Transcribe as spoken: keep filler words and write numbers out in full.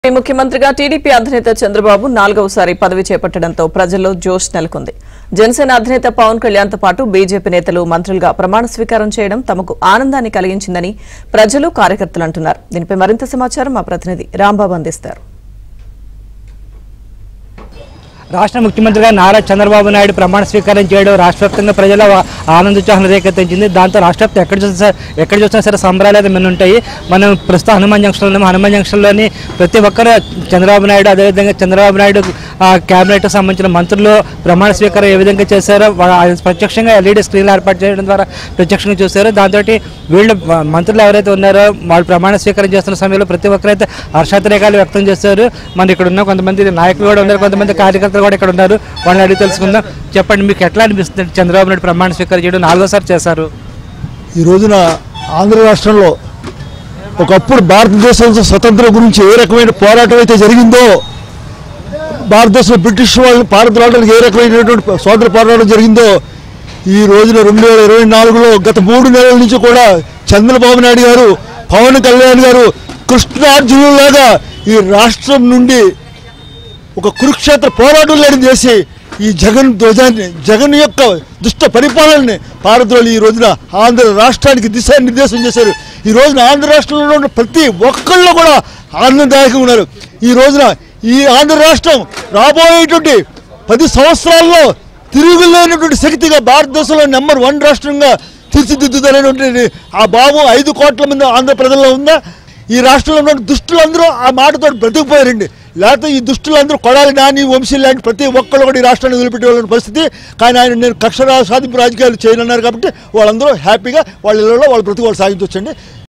ముఖ్యమంత్రిగా టీడీపీ అధినేత చంద్రబాబు నాలుగవసారి పదవి చేపట్టడంతో ప్రజల్లో జోష్ నెలకొంది. జనసేన అధినేత పవన్ కళ్యాణ్తో పాటు బీజేపీ నేతలు మంత్రులుగా ప్రమాణ స్వీకారం చేయడం తమకు ఆనందాన్ని కలిగించిందని ప్రజలు కార్యకర్తలు అంటున్నారు. దీనిపై మరింత సమాచారం మా ప్రతినిధి రాంబాబు అందిస్తారు. రాష్ట్ర ముఖ్యమంత్రిగా నారా చంద్రబాబు నాయుడు ప్రమాణ స్వీకారం చేయడం రాష్ట్ర వ్యాప్తంగా ప్రజల ఆనందోత్సాహం రేకెత్తించింది. దాంతో రాష్ట్ర వ్యాప్తంగా ఎక్కడ చూసినా ఎక్కడ చూసినా సరే సంబరాలు అయితే మన ఉంటాయి. మనం ప్రస్తుతం హనుమాన్ జంక్షన్లో ఉన్నాము. హనుమాన్ జంక్షన్లోని ప్రతి ఒక్కరు చంద్రబాబు నాయుడు అదేవిధంగా చంద్రబాబు నాయుడు క్యాబినెట్ సంబంధించిన మంత్రులు ప్రమాణ స్వీకారం ఏ విధంగా చేశారో ప్రత్యక్షంగా ఎల్ఈడి స్క్రీన్లు ఏర్పాటు చేయడం ద్వారా ప్రత్యక్షంగా చూశారు. దాంతో వీళ్ళు మంత్రులు ఎవరైతే ఉన్నారో వాళ్ళు ప్రమాణ స్వీకారం చేస్తున్న సమయంలో ప్రతి ఒక్కరైతే హర్షాతిరేకాలు వ్యక్తం చేశారు. మన ఇక్కడ ఉన్న కొంతమంది నాయకులు కూడా ఉన్నారు, కొంతమంది కార్యకర్తలు కూడా ఇక్కడ ఉన్నారు. వాళ్ళని అడిగి తెలుసుకుందాం. చెప్పండి, మీకు ఎట్లా అనిపిస్తుంది చంద్రబాబు నాయుడు ప్రమాణ స్వీకారం చేయడం నాలుగోసారి చేశారు? ఈ రోజున ఆంధ్ర రాష్ట్రంలో ఒకప్పుడు భారతదేశం స్వతంత్రం గురించి ఏ రకమైన పోరాటం అయితే జరిగిందో, భారతదేశంలో బ్రిటిష్ వాళ్ళు పారద్రోలడానికి ఏ రకమైనటువంటి స్వాతంత్ర పోరాటం జరిగిందో, ఈ రోజున రెండు వేల ఇరవై నాలుగులో గత మూడు నెలల నుంచి కూడా చంద్రబాబు నాయుడు గారు పవన్ కళ్యాణ్ గారు కృష్ణార్జునులాగా ఈ రాష్ట్రం నుండి ఒక కురుక్షేత్ర పోరాటం లేని చేసి ఈ జగన్ ధ్వజాన్ని జగన్ యొక్క దుష్ట పరిపాలనని పారద్రోలి ఈ రోజున ఆంధ్ర రాష్ట్రానికి దిశానిర్దేశం చేశారు. ఈ రోజున ఆంధ్ర రాష్ట్రంలో ఉన్న ప్రతి ఒక్కళ్ళు కూడా ఆనందదాయకంగా ఉన్నారు. ఈ రోజున ఈ ఆంధ్ర రాష్ట్రం రాబోయేటువంటి పది సంవత్సరాల్లో తిరుగులేనటువంటి శక్తిగా భారతదేశంలో నెంబర్ వన్ రాష్ట్రంగా తీర్చిదిద్దుతారనేటువంటి ఆ భావం ఐదు కోట్ల మంది ఆంధ్ర ప్రజల్లో ఉందా? ఈ రాష్ట్రంలో ఉన్న దుష్టులందరూ ఆ మాటతో బ్రతికిపోయారండి. లేకపోతే ఈ దుష్టులందరూ కొడాలి నాని వంశీ లాంటి ప్రతి ఒక్కళ్ళు కూడా ఈ రాష్ట్రాన్ని వదిలిపెట్టే పరిస్థితి. కానీ ఆయన నేను కక్ష సాధింపు రాజకీయాలు చేయనున్నారు కాబట్టి వాళ్ళందరూ హ్యాపీగా వాళ్ళ ఇళ్లలో వాళ్ళ బ్రతికి వాళ్ళు సాగించవచ్చండి.